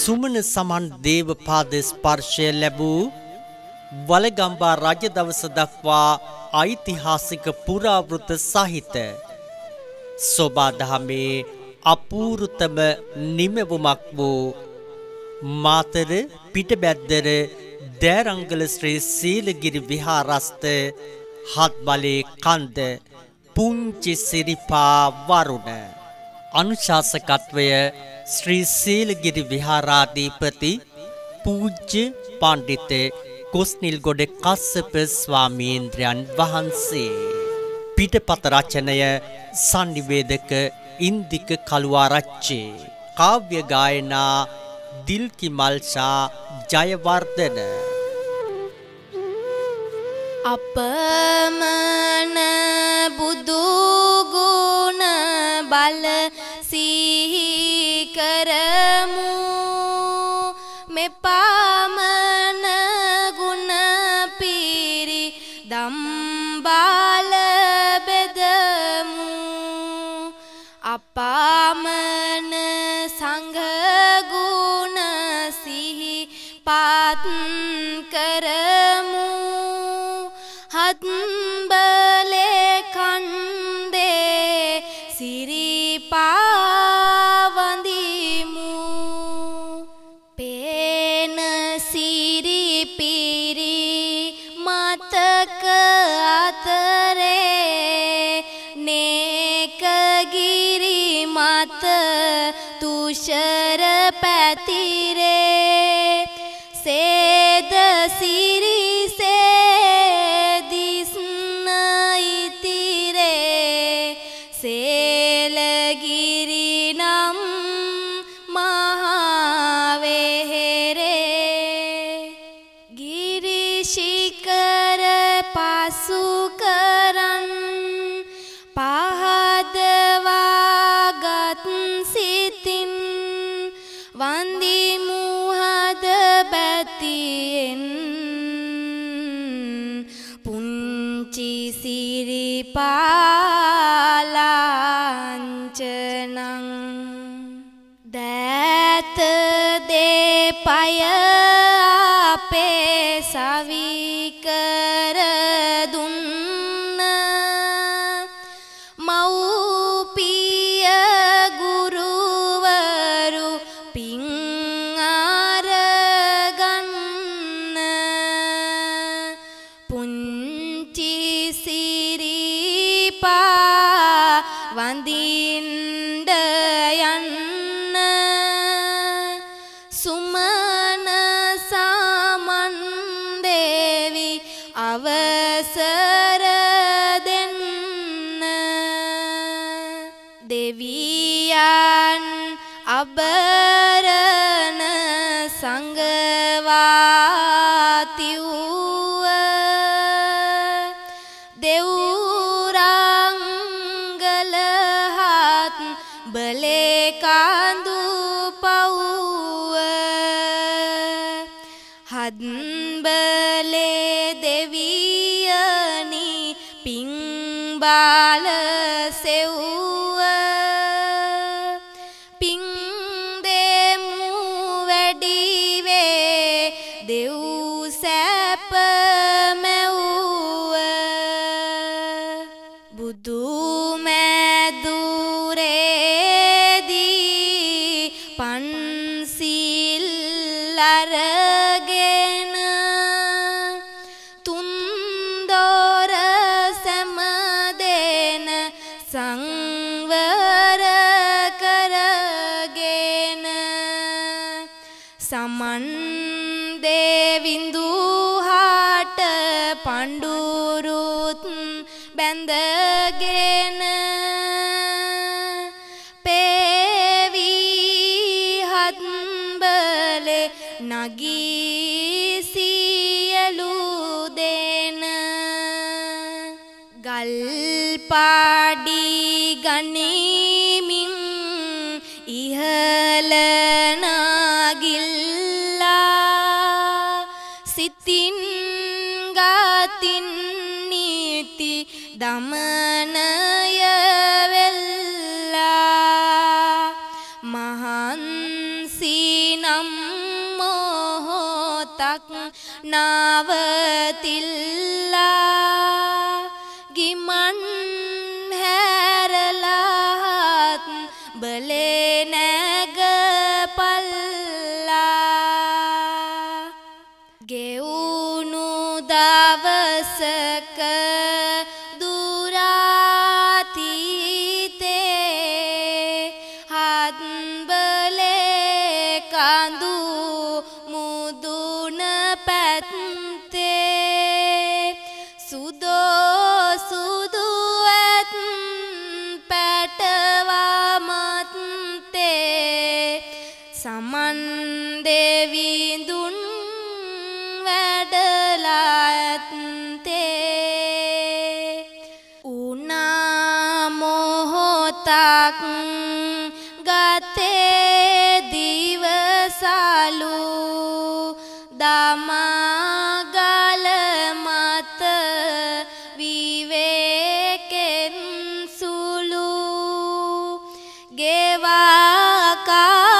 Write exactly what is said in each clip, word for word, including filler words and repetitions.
සුමන සමන් දේව පාද ස්පර්ශය ලැබූ වලගම්බා රජ දවස දක්වා ඓතිහාසික පුරාවෘත සහිත සෝබාදහමේ අපූර්වතම නිමවුමක් වූ මාතර පිටබැද්දර දෑරංගල ශ්‍රී සීලගිරි විහාරස්ථ හත්බලේ කන්ද පුංචි සිරිපා වරුණ අනුශාසකත්වය ශ්‍රී සීලගිරි විහාරාධිපති පූජ්‍ය පණ්ඩිත කුස්නිල්ගොඩ කස්සප ස්වාමීන්ද්‍රයන් වහන්සේ. පිටපත රචනය සංනිවේදක ඉන්දික කළුආරච්චි. කාව්‍ය ගායනා දිල්කි මල්ෂා ජයවර්ධන. අපමණ බුදු ගුණ බල සිහි කරමු මෙපමණ ගුණ පිරි දම්බාල බෙදමු අපමණ සංඝ ගුණ සිහි පාත් කරමු හත්බලේ කන්දේ සිරිපා වඳිමු පේන සිරිපිරි මතක අතරේ නේකගිරි මත තුෂර පැතිරේ සේද සිරිසේ සේලගිරි නම් මහවෙහෙරේ ගිරි ශිඛර පසු කරන් පහදවාගත් සිතින් වන්දිමු හද බැතියෙන් පුංචි සිරිපාලාංචනං දෑත දෙපය අපේ සවිකර දුන්න මව්පිය ගුරුවරු පින් අරගන්න පුංචි සිරිපා වඳින්ඩ යන්න සුමන සමන් දේවි අවසර දෙන්න දෙවියන් අබරණ සංගවාතිව්ව දෙව්රංගලහත් බලේ කාඳු පව්ව හත්බලේ දෙවියනි පිං බාල සෙව්ව පිං දෙමු වැඩිවේ දෙව් සැප මැව්ව බුදු මැදුරේදී පන්සිල් අරගෙන තුන්දොර සැමදෙන සංවර කරගෙන සමන් දේවිඳුහාට පඬුරුත් බැඳගෙන පේවි හත්බලේ නගී සියලු දෙන ගල් පාඩි ගනිමින් ඉහළ නාගිල්ලා සිතින් ගතින් නීති දමනය වෙල්ලා මහා මහන්සිනම් මොහොතක් නවතිල්ලා ගිමන් හැරලාත් බලේ නැගපල්ලා ගෙවුණු දවසක දෙවිඳුන් වැඩලා ඇත්තේ උනා මොහොතක් ගතේ දිවසලු දමගල මත විවේකෙන් සුළු ගෙවා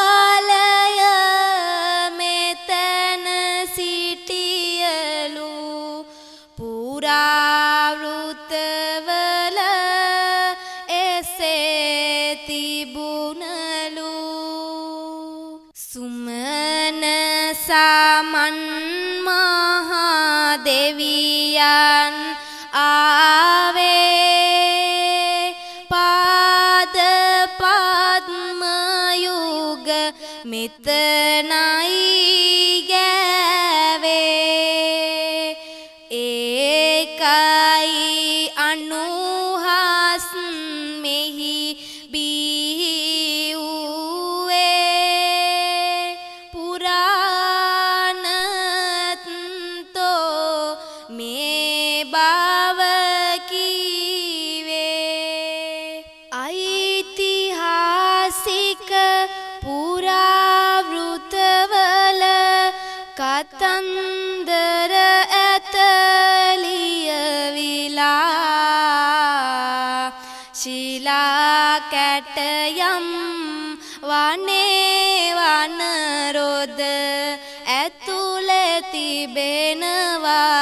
පුරාවෘතවල එසේ තිබුණලු සුමන සමන් මහා දෙවියන් ආවේ පාද පද්ම යුග මෙතනයි අනුහස් මෙහි බිහිවූවේ පුරාණතෝ මේ බව කීවේ ඓතිහාසික පුරාවෘතවල කතන්දර ඇත ශිලා කැටයම් වනේ වනරොද ඇතුළේ තිබෙනවා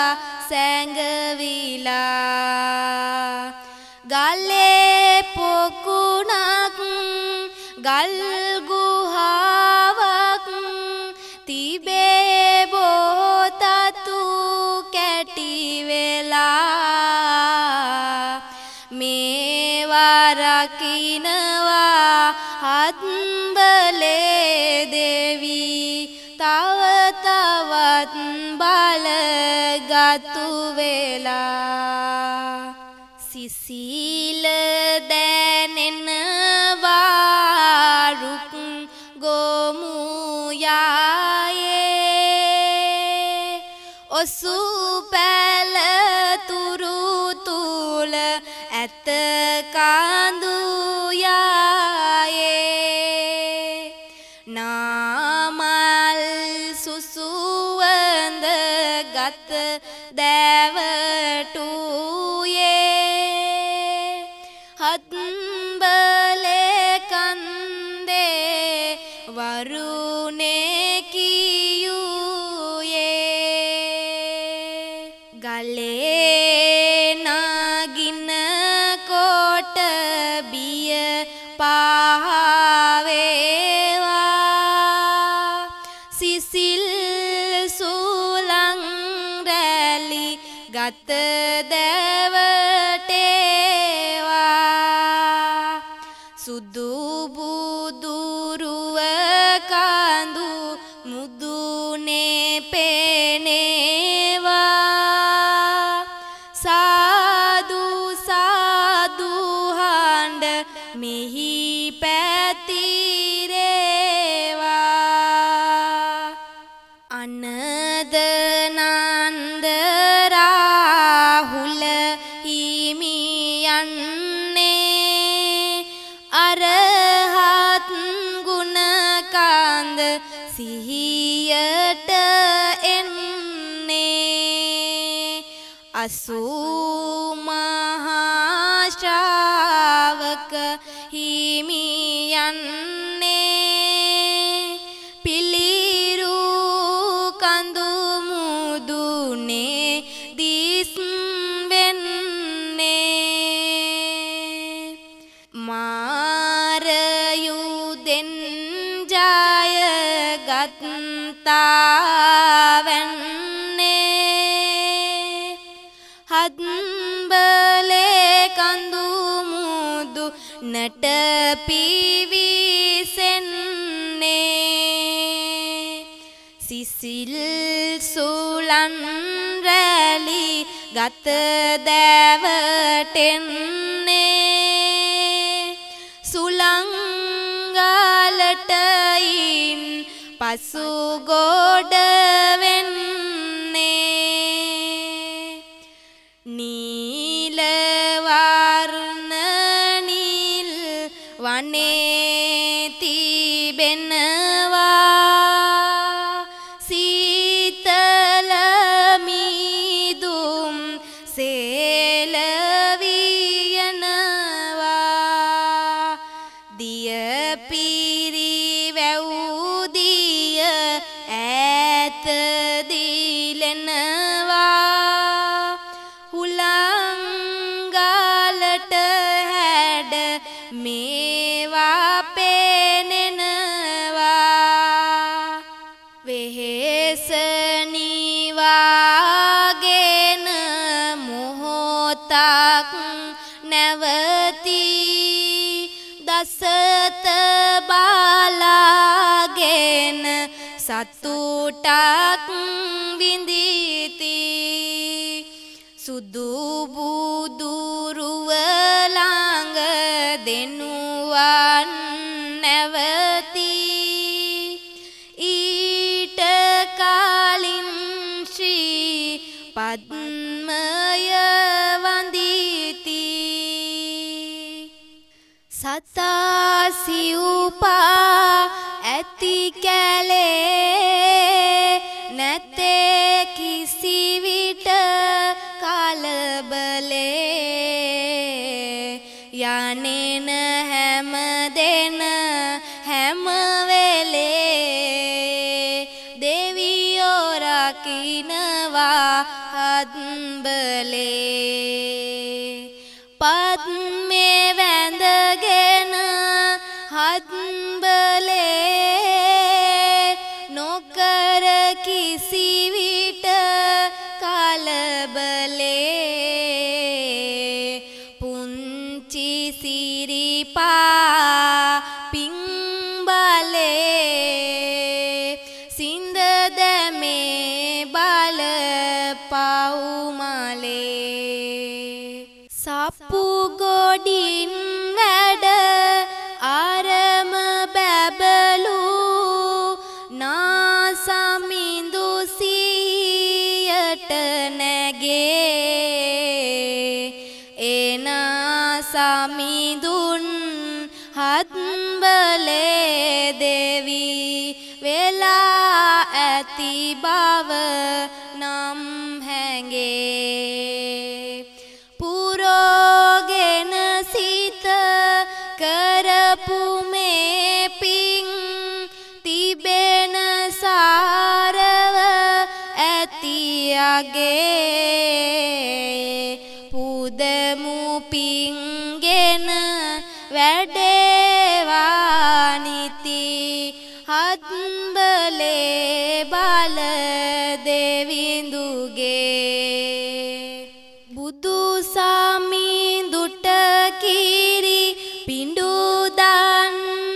සැඟවිලා ගලේ පොකුණක් ගල් ගුහාවක් තිබේ බොතතු කැටි වෙලා මේවා රකින්නවා හත්බලේ දෙවි තව තවත් බලගත්තු වෙලා සිසිල දැනෙනවා රුක් ගොමු යායේ ඔසු පැල තුරු තුල ඇත කාඳු යායේ නාමල් සුසුවඳ ගත දැවටුයේ හත්බලේ කන්දේ වරුණේ කියුයේ ගලේ නාගින කොට බිය පහවේවා සිසිල් සුලං රැලි ගත දැවටේවා සුදු බුදුරුව කඳු මුදුනේ පෙනේවා සාදු සාදු හඬ මෙහි පැතිරේවා අනද නන්ද රාහුල හිමියන්නේ අරහත් ගුණ කන්ද සිහියට එන්නේ අසූ මහා ශ්‍රාවක හිමියන්නේ ගත්තාවන්නේ හත්බලේ කඳු මුදු නට පිවිසෙන්නේ සිසිල් සුලන් රැලි ගත දැවටෙන්නේ සුලංගලටයින් පසු ගොඩ වෙන්නේ නීල වර්ණ නිල් වනේ තිබෙනවා සීතල මීදුම් සේලවියනවා දිය පිරිවැවුදිය ඈත දිලෙනවා හුලංගලට හැඩ මේවා පෙනෙනවා වෙහෙස නිවාගෙන මොහොතක් නැවතී දසත බලාගෙන සතුටක් විඳිති සුදු බුදුරුව ළඟ දෙනුවන් නැවතී ඊට කලින් ශ්‍රී පද්මය වඳිති සතා සිව්පා ඇති කැලේ නැතේ කිසිවිට කලබලේ යන්නේන හැම දෙන හැම වෙලේ දෙවියෝ රකින්නවා හත්බලේ පද්මේ වැඳගෙන හත්බලේ නොකර කිසිවිට කලබලේ පුංචි සිරිපා පිංබලේ සිඳ දැමේ බල පවුමලේ සප්පු ගොඩින් වැඩ ආරම බැබලු නාසමිඳු සියට නැගේ එනා සමිඳුන් හත්බලේ දෙවි වෙලා ඇති බව නම් හැඟේ පුරෝගෙන සිත කරපු මේ පිං තිබෙන සාරව ඇති අගේ පුදමු පිංගෙන වැඩේවා නිති හත්බලේ බල දෙවිඳුගේ බුදු සමිඳුට කිරි පිඬු දන්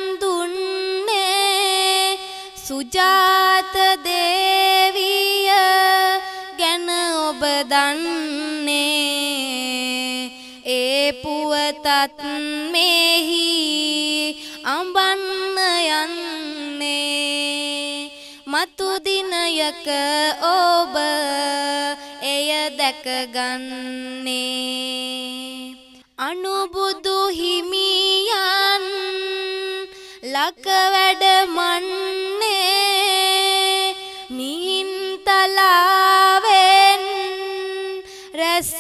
දුන්නේ සුජාත දේවිය ගැන ඔබ දන්නේ ඒ පුවතත් මෙහි අඹන්න යන්නේ මතු දිනයක ඔබ එය දැකගන්නේ අනුබුදු හිමියන් ලක වැඩමන්නේ මිහින්තලාවෙන් රැස්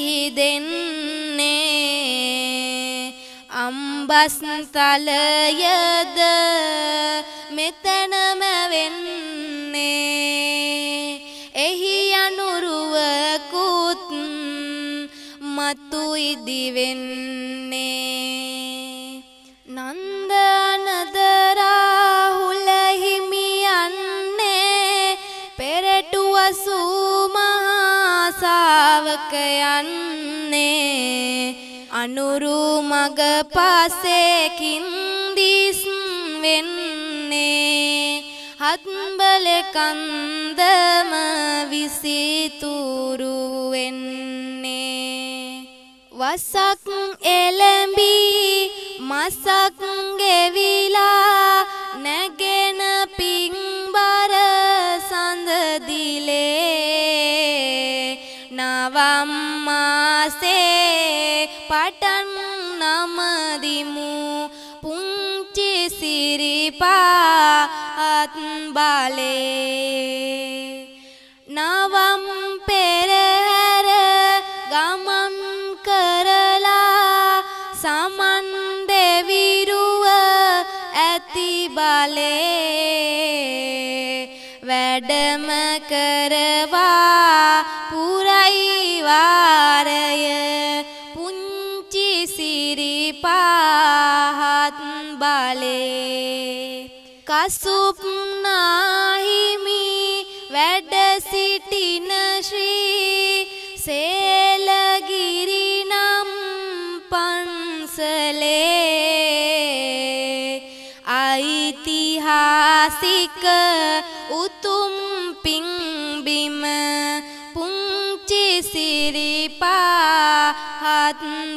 විහිදෙන්නේ අම්බස් තලයද මෙතනම වෙන්නේ එහි අනුරුවකුත් මතු ඉදිවෙන්නේ නන්ද අනද රාහුල හිමියන් මහා ශාවකයන්නේ අනුරු මග පසේකින් දිස් වෙන්නේ හත්බල කන්දම විසිතුරු වෙන්නේ වසක් එළඹී මසක් ගෙවිලා නැගෙන පිංබර සඳ දිලේ නවම් මාසේ පටන් නමදිමු පුංචි සිරිපාත් බලේ නවම් පෙරහැර ගමන් කරලා සමන් දෙවිරුව ඇති බලේ වැඩම කරවා පුරයි වාරය පුංචි සිරිපාත් බලේ කසුප් නාහිමි වැඩ සිටින ශ්‍රී සේලගිරි නම් පන්සලේ ඓතිහාසික උතුම් පිංබිම පුංචි සිරිපාත්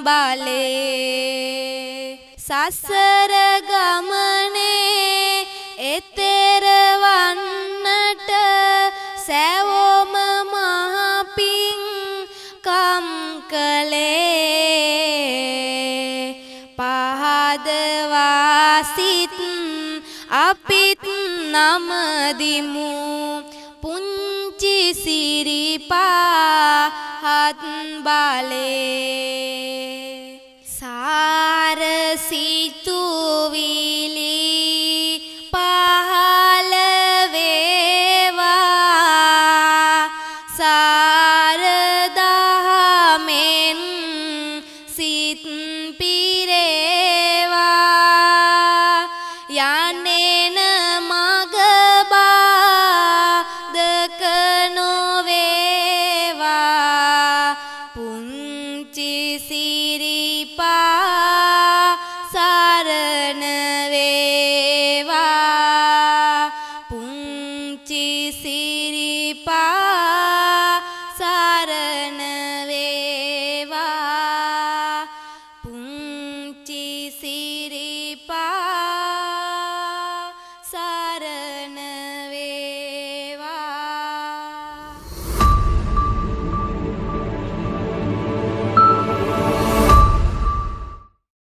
බලේ සසර ගමනේ එතෙර වන්නට සෑවොම මහ පිං කම් කළේ පහදවා සිත් අපිත් නමදිමු පුංචි සිරිපාත් බලේ සාර සිතුවි